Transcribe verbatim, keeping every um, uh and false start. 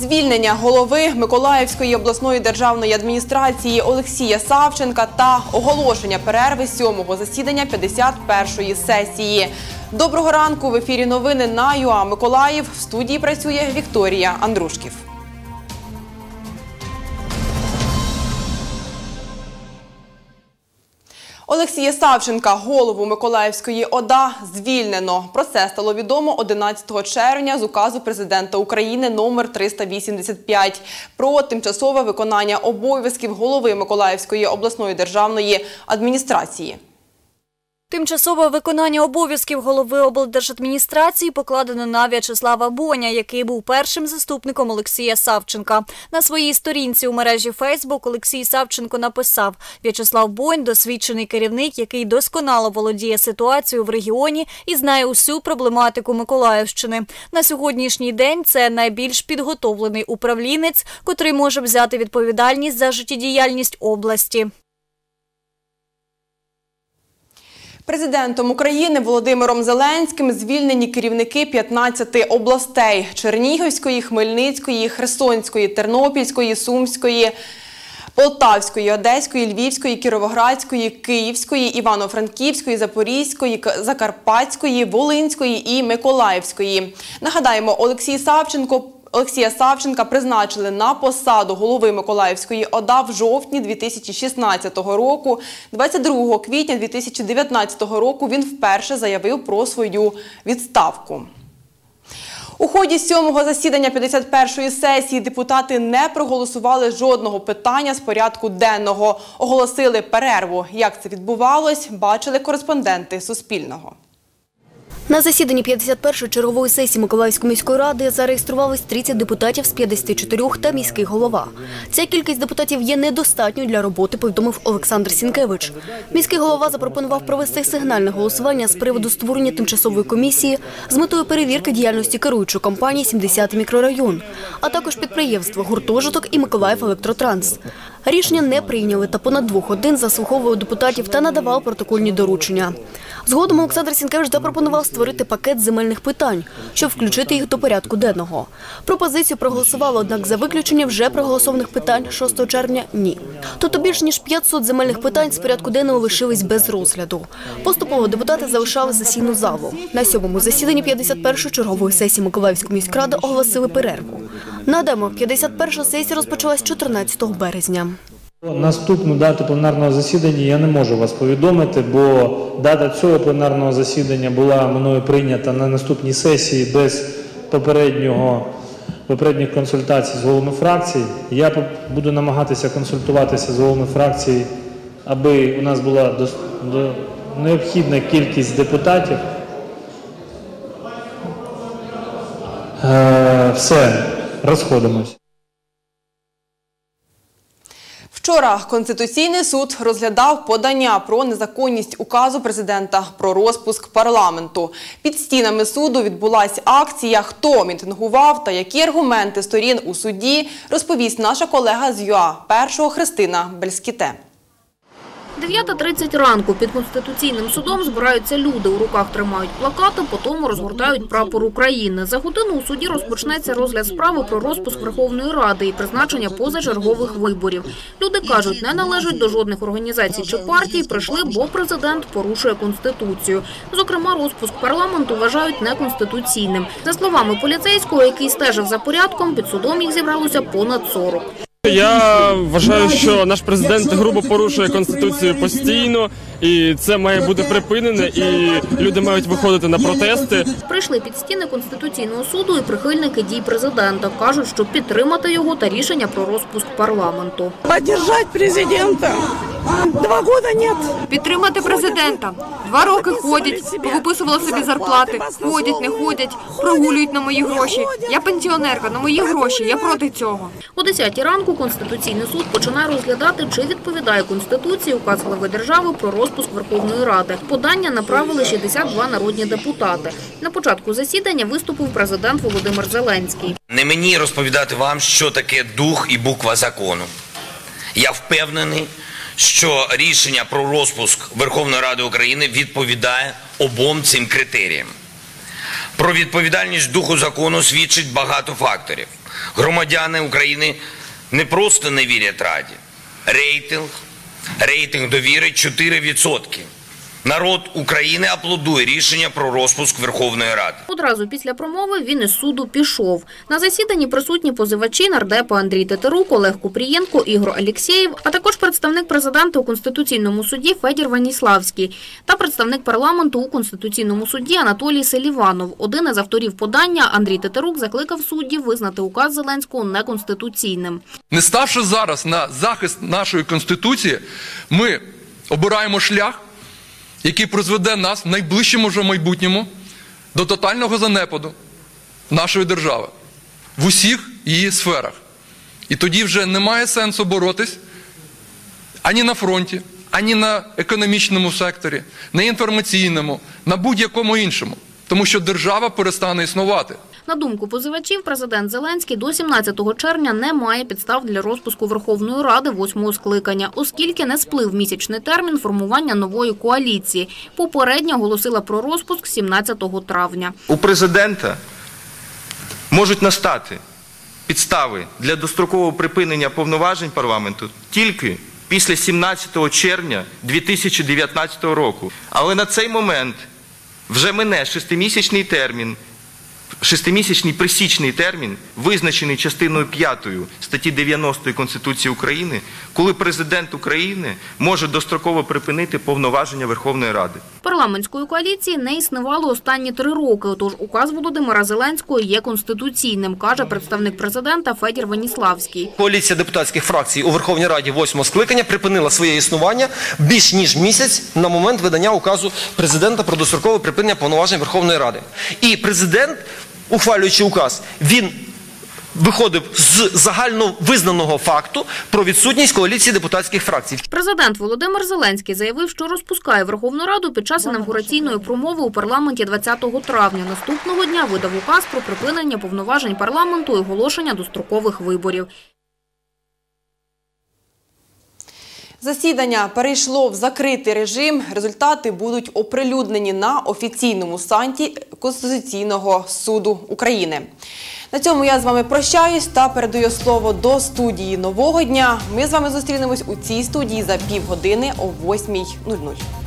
Звільнення голови Миколаївської обласної державної адміністрації Олексія Савченка та оголошення перерви сьомого засідання п'ятдесят першої сесії. Доброго ранку! В ефірі новини на ЮА Миколаїв. В студії працює Вікторія Андрушків. Олексія Савченка, голову Миколаївської ОДА, звільнено. Про це стало відомо одинадцятого червня з указу президента України номер триста вісімдесят п'ять про тимчасове виконання обов'язків голови Миколаївської обласної державної адміністрації. Тимчасове виконання обов'язків голови облдержадміністрації покладено на В'ячеслава Боня, який був першим заступником Олексія Савченка. На своїй сторінці у мережі Фейсбук Олексій Савченко написав: «В'ячеслав Бонь – досвідчений керівник, який досконало володіє ситуацією в регіоні і знає усю проблематику Миколаївщини. На сьогоднішній день це найбільш підготовлений управлінець, котрий може взяти відповідальність за життєдіяльність області». Президентом України Володимиром Зеленським звільнені керівники п'ятнадцяти областей – Чернігівської, Хмельницької, Херсонської, Тернопільської, Сумської, Полтавської, Одеської, Львівської, Кіровоградської, Київської, Івано-Франківської, Запорізької, Закарпатської, Волинської і Миколаївської. Нагадаємо, Олексій Савченко Олексія Савченка призначили на посаду голови Миколаївської ОДА в жовтні дві тисячі шістнадцятого року. двадцять другого квітня дві тисячі дев'ятнадцятого року він вперше заявив про свою відставку. У ході сьомого засідання п'ятдесят першої сесії депутати не проголосували жодного питання з порядку денного. Оголосили перерву. Як це відбувалось, бачили кореспонденти Суспільного. На засіданні п'ятдесят першої чергової сесії Миколаївської міської ради зареєструвалось тридцять депутатів з п'ятдесяти чотирьох та міський голова. Ця кількість депутатів є недостатньою для роботи, повідомив Олександр Сінкевич. Міський голова запропонував провести сигнальне голосування з приводу створення тимчасової комісії з метою перевірки діяльності керуючої компанії «сімдесятий мікрорайон», а також підприємства «Гуртожиток» і «Миколаївелектротранс». Рішення не прийняли та понад двох годин заслуховував депутатів та надавав протокольні доручення. Згодом Олександр Сінкевич запропонував створити пакет земельних питань, щоб включити їх до порядку денного. Пропозицію проголосували, однак за виключення вже проголосованих питань шостого червня – ні. Тобто більш ніж п'ятсот земельних питань з порядку денного лишились без розгляду. Поступово депутати залишали сесійну залу. На сьомому засіданні п'ятдесят першої чергової сесії Миколаївської міськради оголосили перерву. Нагадаємо, п'ятдесят перша сесія розпочалась чотирнадцятого березня. Наступну дату пленарного засідання я не можу вас повідомити, бо дата цього пленарного засідання була мною прийнята на наступній сесії без попереднього, попередніх консультацій з головами фракцій. Я буду намагатися консультуватися з головами фракцій, аби у нас була до, до, необхідна кількість депутатів. Е, все, розходимось. Вчора Конституційний суд розглядав подання про незаконність указу президента про розпуск парламенту. Під стінами суду відбулася акція «Хто мітингував» та які аргументи сторін у суді, розповість наша колега з ЮА Першого Христина Бельскіте. дев'ята тридцять ранку під Конституційним судом збираються люди. У руках тримають плакати, потім розгортають прапор України. За годину у суді розпочнеться розгляд справи про розпуск Верховної Ради і призначення позачергових виборів. Люди кажуть, не належать до жодних організацій чи партій, прийшли, бо президент порушує Конституцію. Зокрема, розпуск парламенту вважають неконституційним. За словами поліцейського, який стежив за порядком, під судом їх зібралося понад сорок. Я вважаю, що наш президент грубо порушує Конституцію постійно, і це має бути припинене, і люди мають виходити на протести. Прийшли під стіни Конституційного суду і прихильники дій президента. Кажуть, що підтримати його та рішення про розпуск парламенту. Підтримати президента. Два роки нет. Підтримати президента. Два роки ходять, повиписували собі зарплати. Ходять, не ходять, прогулюють на мої гроші. Я пенсіонерка, на мої гроші, я проти цього. О десятій ранку Конституційний суд починає розглядати, чи відповідає Конституції указ глави держави про розпуск Верховної Ради. Подання направили шістдесят два народні депутати. На початку засідання виступив президент Володимир Зеленський. Не мені розповідати вам, що таке дух і буква закону. Я впевнений, що рішення про розпуск Верховної Ради України відповідає обом цим критеріям. Про відповідальність духу закону свідчить багато факторів. Громадяни України не просто не вірять Раді. Рейтинг, рейтинг довіри чотири відсотки. Народ України аплодує рішення про розпуск Верховної Ради. Одразу після промови він із суду пішов. На засіданні присутні позивачі нардепи Андрій Тетерук, Олег Купрієнко, Ігор Алєксєєв, а також представник президента у Конституційному суді Федір Веніславський та представник парламенту у Конституційному суді Анатолій Селіванов. Один із авторів подання, Андрій Тетерук, закликав суддів визнати указ Зеленського неконституційним. Не ставши зараз на захист нашої Конституції, ми обираємо шлях, який призведе нас в найближчому вже майбутньому до тотального занепаду нашої держави в усіх її сферах. І тоді вже немає сенсу боротись ані на фронті, ані на економічному секторі, на інформаційному, на будь-якому іншому. Тому що держава перестане існувати. На думку позивачів, президент Зеленський до сімнадцятого червня не має підстав для розпуску Верховної Ради восьмого скликання, оскільки не сплив місячний термін формування нової коаліції. Попередньо оголосила про розпуск сімнадцятого травня. У президента можуть настати підстави для дострокового припинення повноважень парламенту тільки після сімнадцятого червня дві тисячі дев'ятнадцятого року. Але на цей момент вже мине шестимісячний термін, шестимісячний пресічний термін, визначений частиною п'ятою статті дев'яностої Конституції України, коли президент України може достроково припинити повноваження Верховної Ради. Парламентської коаліції не існувало останні три роки, тож указ Володимира Зеленського є конституційним, каже представник президента Федір Веніславський. Коаліція депутатських фракцій у Верховній Раді восьмого скликання припинила своє існування більш ніж місяць на момент видання указу президента про дострокове припинення повноважень Верховної Ради. І президент, ухвалюючи указ, він виходив з загальновизнаного факту про відсутність коаліції депутатських фракцій. Президент Володимир Зеленський заявив, що розпускає Верховну Раду під час інавгураційної промови у парламенті двадцятого травня. Наступного дня видав указ про припинення повноважень парламенту і оголошення дострокових виборів. Засідання перейшло в закритий режим. Результати будуть оприлюднені на офіційному сайті Конституційного суду України. На цьому я з вами прощаюсь та передаю слово до студії «Нового дня». Ми з вами зустрінемось у цій студії за півгодини о восьмій нуль нуль.